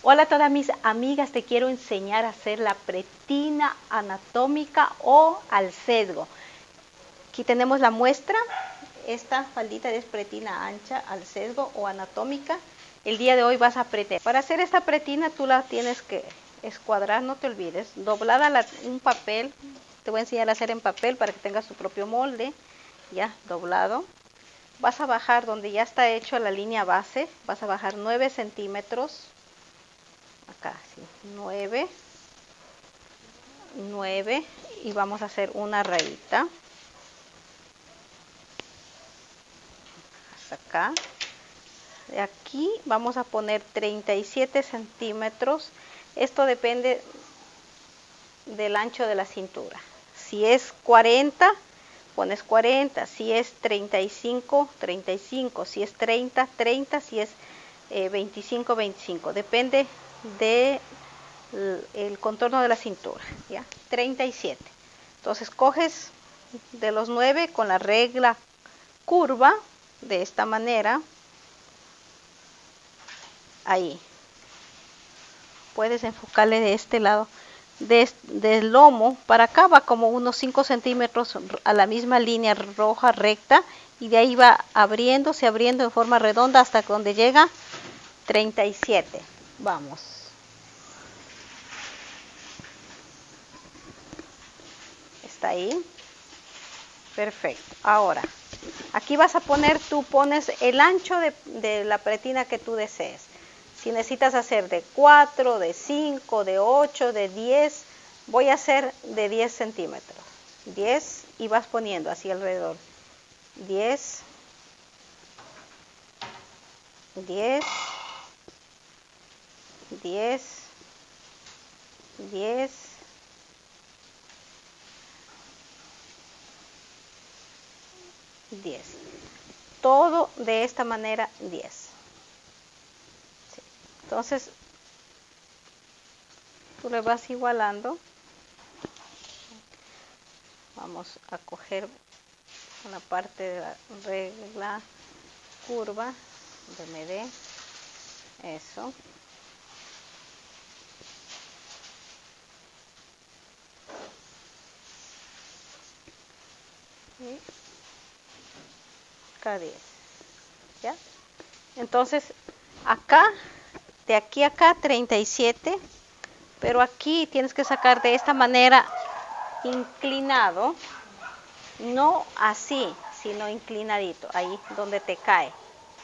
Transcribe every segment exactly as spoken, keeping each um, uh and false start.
Hola a todas mis amigas, te quiero enseñar a hacer la pretina anatómica o al sesgo. Aquí tenemos la muestra, esta faldita es pretina ancha al sesgo o anatómica. El día de hoy vas a pretear. Para hacer esta pretina tú la tienes que escuadrar, no te olvides, doblada la, un papel, te voy a enseñar a hacer en papel para que tengas tu propio molde, ya doblado. Vas a bajar donde ya está hecho la línea base, vas a bajar nueve centímetros. Acá, sí, nueve, nueve y vamos a hacer una rayita hasta acá. De aquí vamos a poner treinta y siete centímetros. Esto depende del ancho de la cintura. Si es cuarenta, pones cuarenta. Si es treinta y cinco, treinta y cinco. Si es treinta, treinta. Si es eh, veinticinco, veinticinco. Depende de el contorno de la cintura, ¿ya? treinta y siete. Entonces coges de los nueve con la regla curva de esta manera. Ahí. Puedes enfocarle de este lado. De, del lomo para acá va como unos cinco centímetros a la misma línea roja recta. Y de ahí va abriéndose, abriendo en forma redonda hasta donde llega treinta y siete. Vamos. Ahí, perfecto. Ahora aquí vas a poner, tú pones el ancho de, de la pretina que tú desees. Si necesitas hacer de cuatro, de cinco, de ocho, de diez, voy a hacer de diez centímetros, diez, y vas poniendo así alrededor, diez, diez, diez, diez, diez. Todo de esta manera, diez. Sí. Entonces, tú le vas igualando. Vamos a coger una parte de la regla curva, donde me dé eso. Y acá diez, ¿ya? Entonces acá, de aquí a acá treinta y siete, pero aquí tienes que sacar de esta manera inclinado, no así, sino inclinadito, ahí donde te cae,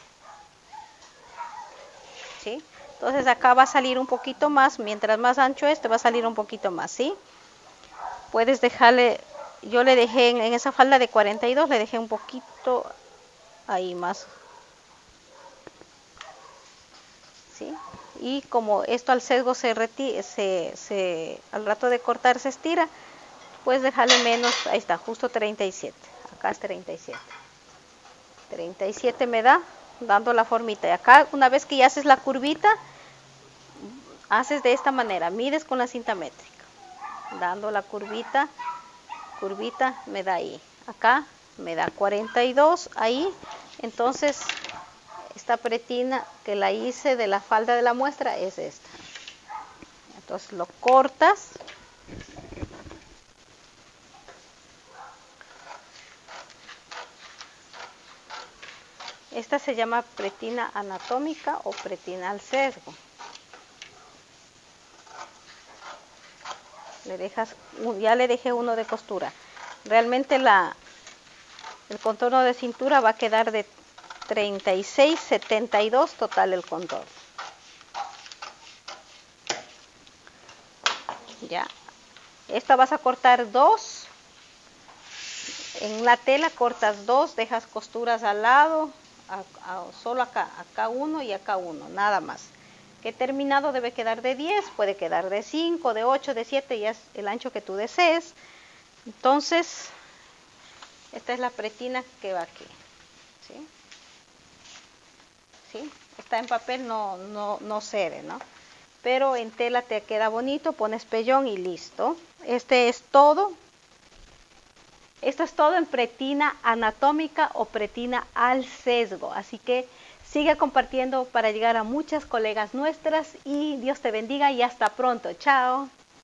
¿sí? Entonces acá va a salir un poquito más, mientras más ancho es, te va a salir un poquito más, ¿sí? Puedes dejarle, yo le dejé en, en esa falda de cuarenta y dos, le dejé un poquito ahí más, ¿sí? Y como esto al sesgo se retira, se, se, al rato de cortar se estira, puedes dejarle menos, ahí está, justo treinta y siete, acá es treinta y siete, treinta y siete me da, dando la formita. Y acá, una vez que ya haces la curvita, haces de esta manera, mides con la cinta métrica, dando la curvita, curvita me da ahí, acá me da cuarenta y dos ahí. Entonces esta pretina que la hice de la falda de la muestra es esta. Entonces lo cortas, esta se llama pretina anatómica o pretina al sesgo. Le dejas, ya le dejé uno de costura. Realmente la el contorno de cintura va a quedar de treinta y seis, setenta y dos total el contorno. Ya. Esta vas a cortar dos. En la tela cortas dos, dejas costuras al lado, a, a, solo acá, acá uno y acá uno, nada más. Que terminado debe quedar de diez, puede quedar de cinco, de ocho, de siete, ya es el ancho que tú desees. Entonces, esta es la pretina que va aquí, ¿sí? ¿Sí? Está en papel, no, no, no se ve, ¿no? Pero en tela te queda bonito, pones pellón y listo. Este es todo. Esto es todo en pretina anatómica o pretina al sesgo. Así que Sigue compartiendo para llegar a muchas colegas nuestras y Dios te bendiga y hasta pronto. Chao.